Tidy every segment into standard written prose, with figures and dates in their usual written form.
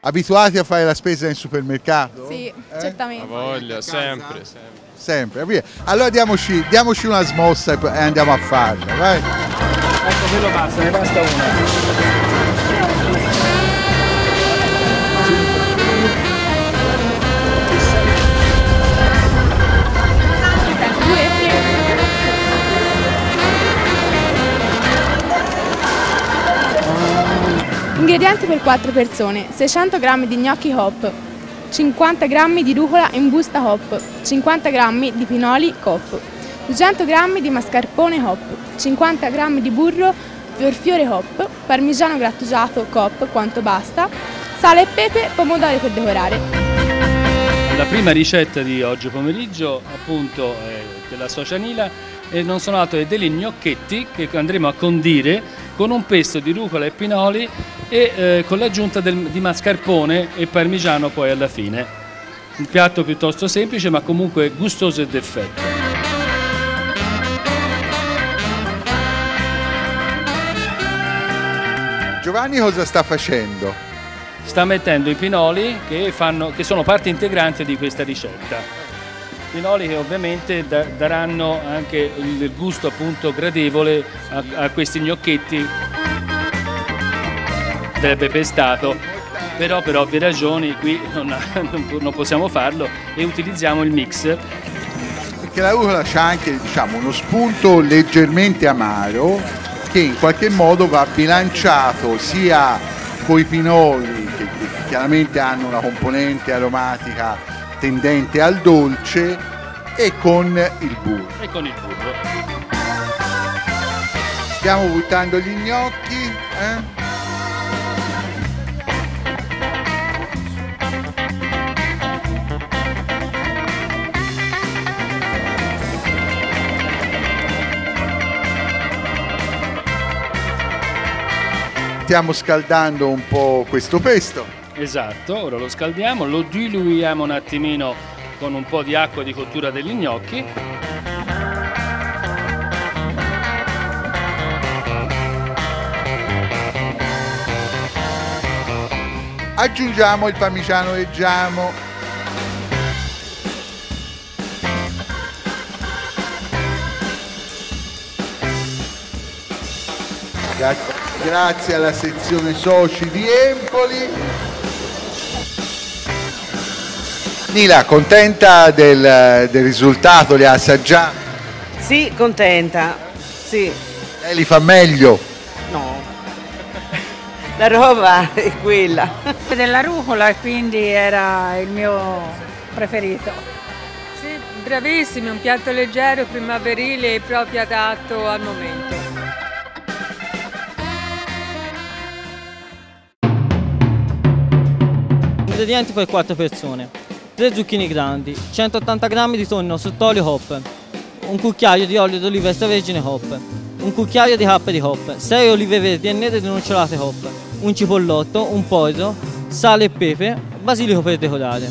Abituati a fare la spesa in supermercato? Sì, certamente. La voglia, sempre. Sempre, via. Allora diamoci una smossa e andiamo a farla, vai. Ecco, quello basta, ne basta una. Ingredienti per 4 persone: 600 g di gnocchi Hop, 50 g di rucola in busta Hop, 50 g di pinoli Coop, 200 g di mascarpone Hop, 50 g di burro fiorfiore Hop, parmigiano grattugiato Coop quanto basta, sale e pepe, pomodori per decorare. La prima ricetta di oggi pomeriggio, appunto, della socia Nila, non sono altro che degli gnocchetti che andremo a condire con un pesto di rucola e pinoli e con l'aggiunta di mascarpone e parmigiano poi alla fine. Un piatto piuttosto semplice ma comunque gustoso e d'effetto. Giovanni cosa sta facendo? Sta mettendo i pinoli che sono parte integrante di questa ricetta. Pinoli che ovviamente daranno anche il gusto appunto gradevole a questi gnocchetti del pepestato, però per ovvie ragioni qui non possiamo farlo e utilizziamo il mix. Perché la rucola c'ha anche, diciamo, uno spunto leggermente amaro che in qualche modo va bilanciato sia con i pinoli che chiaramente hanno una componente aromatica tendente al dolce e con il burro. Stiamo buttando gli gnocchi, Stiamo scaldando un po' questo pesto. Esatto, ora lo scaldiamo, lo diluiamo un attimino con un po' di acqua di cottura degli gnocchi. Aggiungiamo il parmigiano reggiano. Grazie alla sezione soci di Empoli. Nila, contenta del risultato? Li ha assaggiati? Sì, contenta. Sì. Lei li fa meglio? No. La roba è quella. Della rucola e quindi era il mio preferito. Sì, bravissimi, un piatto leggero, primaverile e proprio adatto al momento. Ingredienti per 4 persone: 3 zucchine grandi, 180 g di tonno sott'olio Hop, un cucchiaio di olio d'oliva extravergine Hop, un cucchiaio di capperi Hop, 6 olive verdi e nere denocciolate Hop, un cipollotto, un porro, sale e pepe, basilico per decorare.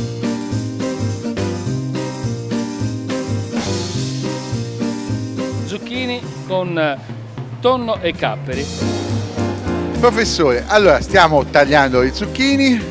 Zucchini con tonno e capperi. Professore, allora stiamo tagliando i zucchini.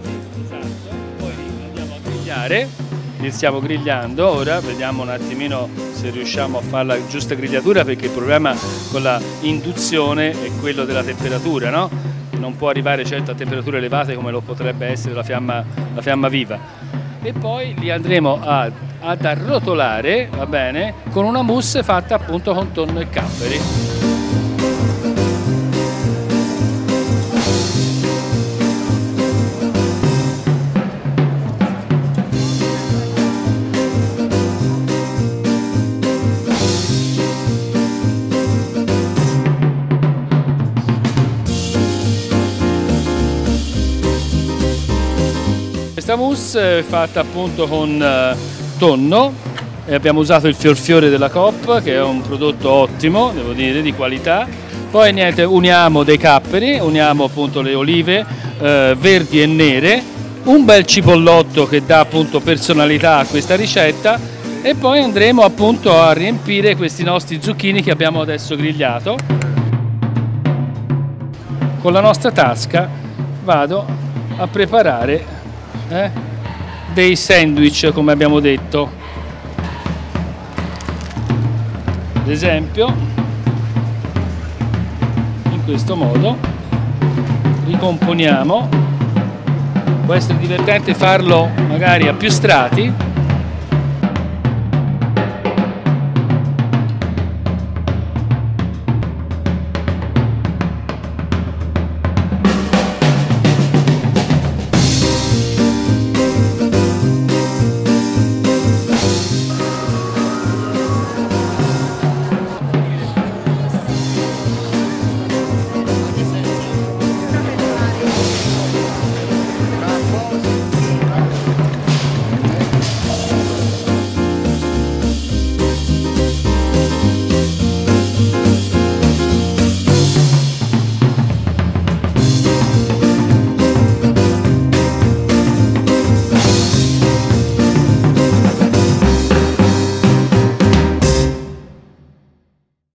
Li stiamo grigliando, ora vediamo un attimino se riusciamo a fare la giusta grigliatura, perché il problema con la induzione è quello della temperatura, no? Non può arrivare certo a temperature elevate come lo potrebbe essere la fiamma viva. E poi li andremo ad arrotolare, va bene, con una mousse fatta appunto con tonno e capperi. Questa mousse è fatta appunto con tonno e abbiamo usato il fiorfiore della Coop, che è un prodotto ottimo, devo dire, di qualità. Poi niente, uniamo dei capperi, uniamo appunto le olive verdi e nere, un bel cipollotto che dà appunto personalità a questa ricetta e poi andremo appunto a riempire questi nostri zucchini che abbiamo adesso grigliato. Con la nostra tasca vado a preparare dei sandwich, come abbiamo detto. Ad esempio, in questo modo ricomponiamo. Può essere divertente farlo magari a più strati,